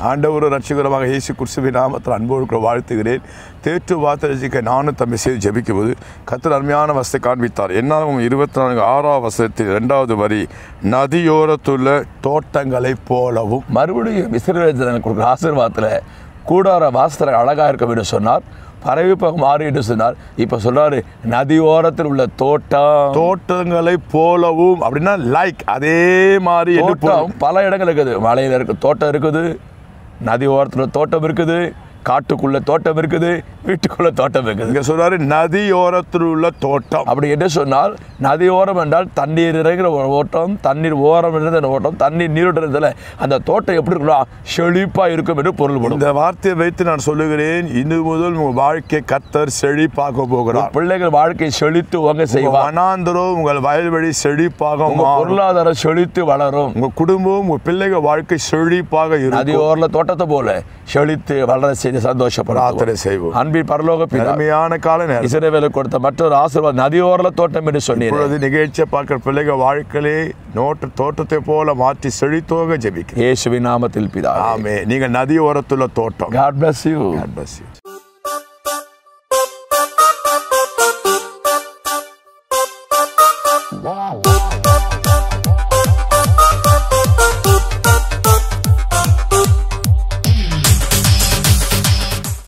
ஆண்டவர் ரட்சகரமாக இயேசு கிறிஸ்துவின் நாமத்தில் அன்போடு வாழ்த்துகிறேன். தேற்று வார்த்தை ரசிக்க நானும் தம்மை செய்து ஜெபிக்கும் போது கர்த்தர் அருமையான வசத்தை காண்பித்தார். என்னாலும் 24:6 வசனத்தில் 2வது வரி, நதியோரத்துள்ள தோட்டங்களைப் போலவும். மறுபடியும் இஸ்ரவேல் ஜனங்களுக்கு கொடுக்குற ஆசீர்வாதத்தில் கூடார வாசத்தில் அழகாக இருக்கும் என்று சொன்னார். பறவைப்பாக மாறி என்று சொன்னார். இப்போ சொல்றாரு நதியோரத்தில் உள்ள தோட்டங்களை போலவும். அப்படின்னா லைக் அதே மாதிரி பல இடங்கள் இருக்குது. மலையில் இருக்கு தோட்டம் இருக்குது, நதி ஓரத்தில் தோட்டம் இருக்குது, காட்டுக்குள்ள தோட்டம் இருக்குது, வீட்டுக்குள்ள தோட்டம் இருக்குது. இங்க சொல்றாரு நதியோரத்தில் உள்ள தோட்டம். அப்படி என்று சொன்னால் நதியோரம் என்றால் தண்ணீர் இறங்குற ஓட்டம், தண்ணீர் ஓரம் இருந்த ஓட்டம், தண்ணீர் நீரோட்டத்தில் அந்த தோட்டம் எப்படி இருக்கலாம், செழிப்பா இருக்கும் என்று பொருள்படும். இந்த வார்த்தையை வைத்து நான் சொல்லுகிறேன், இன்று முதல் உங்கள் வாழ்க்கை கர்த்தர் செழிப்பாக போகிறார். பிள்ளைகள் வாழ்க்கை செழித்து உங்க செய்வார். வனாந்தரம் உங்கள் வயல்வெளி செழிப்பாக, பொருளாதாரம் செழித்து வளரும். உங்க குடும்பம் உங்க பிள்ளைகள் வாழ்க்கை செழிப்பாக இருக்கும். நதியோர தோட்டத்தை போல செழித்து வளர செய்து சந்தோஷப்படும் செய்வோம். அன்பின் பரலோக அருமையான கால நேரம் இஸ்ரவேலுக்கு கொடுத்த மற்றொரு ஆசீர்வாதம் நதியோர தோட்டம் என்று சொன்னீர். நிகழ்ச்சியை பார்க்கிற பிள்ளைகள் வாழ்க்கையிலே தோட்டத்தை போல மாற்றி செழித்தோக ஜெபிக்கிறேன் இயேசுவின் நாமத்தில் பிதாவே. ஆமென். நீங்கள் நதியோரத்துள்ள தோட்டம். God bless you. God bless you.